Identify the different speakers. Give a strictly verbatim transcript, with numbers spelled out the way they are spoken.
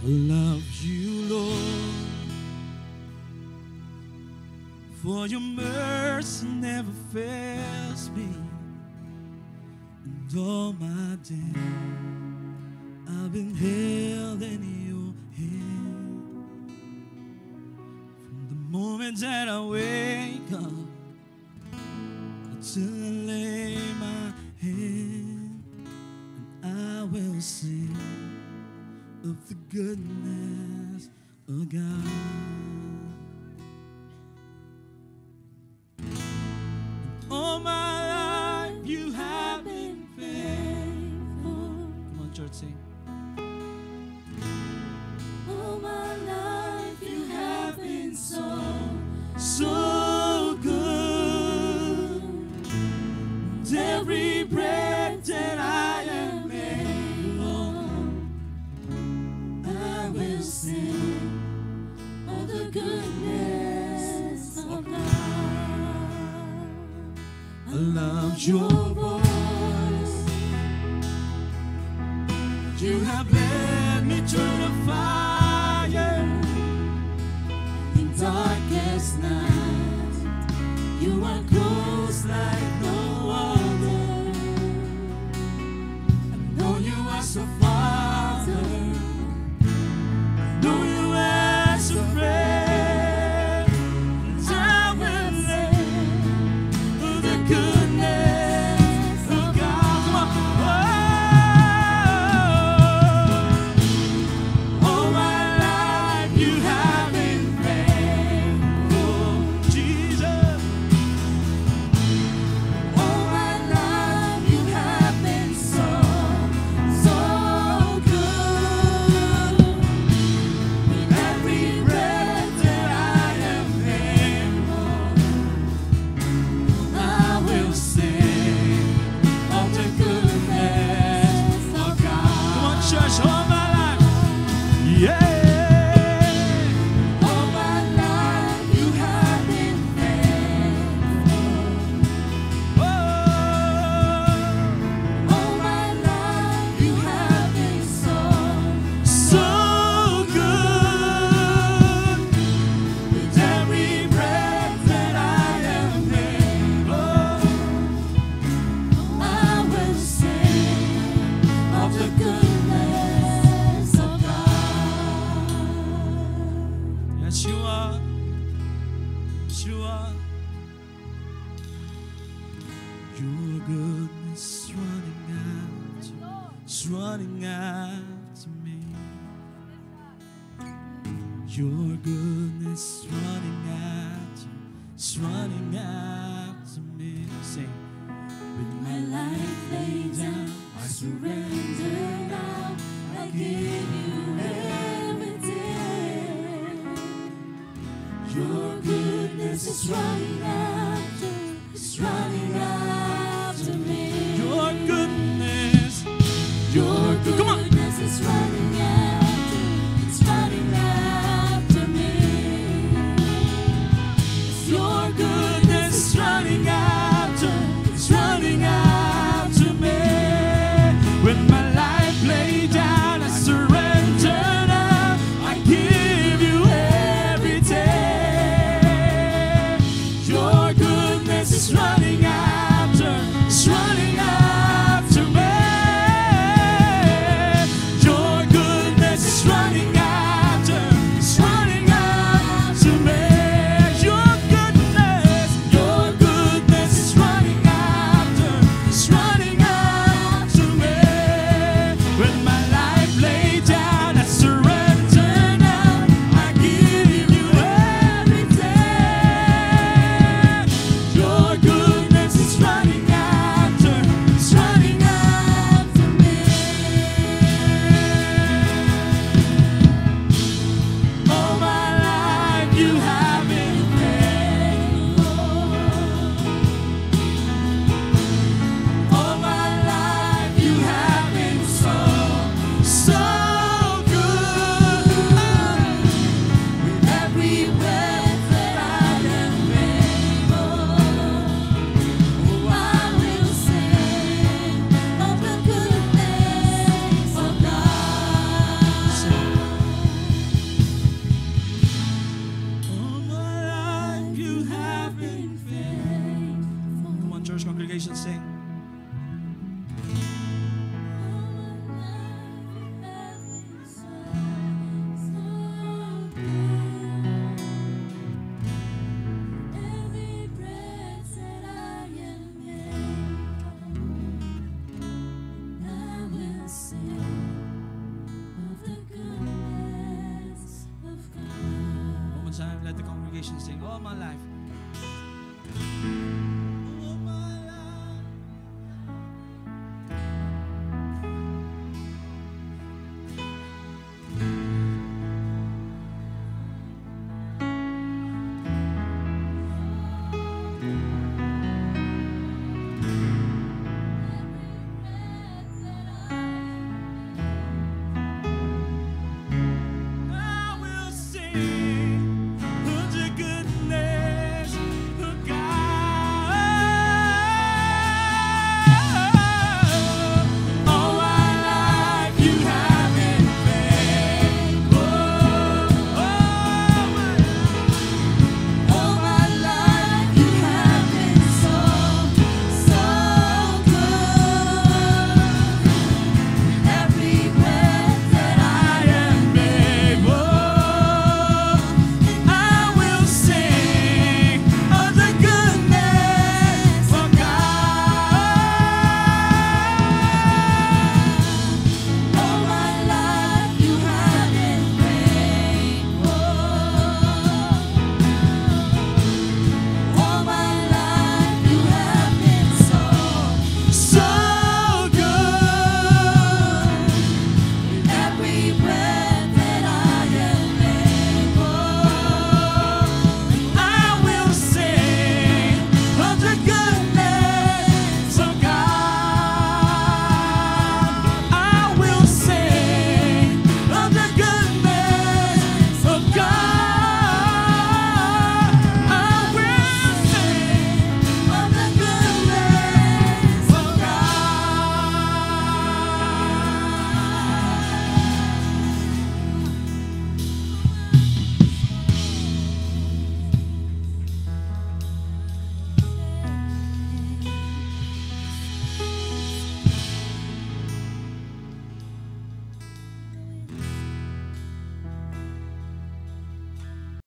Speaker 1: I love you, Lord, for your mercy never fails me. And all my days I've been held in your hand. From the moment that I wake up until I lay my head, and I will sing of the goodness of God. And all my life you have been faithful. Come on, church, sing.
Speaker 2: All my life you have been so,
Speaker 1: So good. And every breath that I am able,
Speaker 2: I will sing of the goodness of God.
Speaker 1: I love your voice. You have led me through the fire
Speaker 2: In darkest night, you are close like no other.
Speaker 1: I know you as a father. I know you as a friend. And I will sing of the goodness of God. Come on. Oh, all my life you have been faithful, Jesus.
Speaker 2: All my life you have been so, so good.
Speaker 1: With every breath that I am able, I will sing of the goodness of God. Come on, church, all my life. Yeah.
Speaker 2: All my life you have been faithful.
Speaker 1: Oh,
Speaker 2: All my life you have been so,
Speaker 1: so good. With every breath that I am able,
Speaker 2: I will sing of the goodness of God.
Speaker 1: yes, you are. Yes, you are. Your goodness running after, it's running after me. Your goodness running after, it's running after me. Sing. With
Speaker 2: My life laid down, I surrender now. I give you everything. Your goodness is running after, it's running after me.
Speaker 1: your goodness,
Speaker 2: Your
Speaker 1: good- come on.
Speaker 2: goodness is running after, it's running after me. It's your
Speaker 1: goodness is running after, it's running after me. When my life laid down, I surrender now. I give you everything. Your goodness is running after. congregation sing. One more time, let the congregation sing. All my life.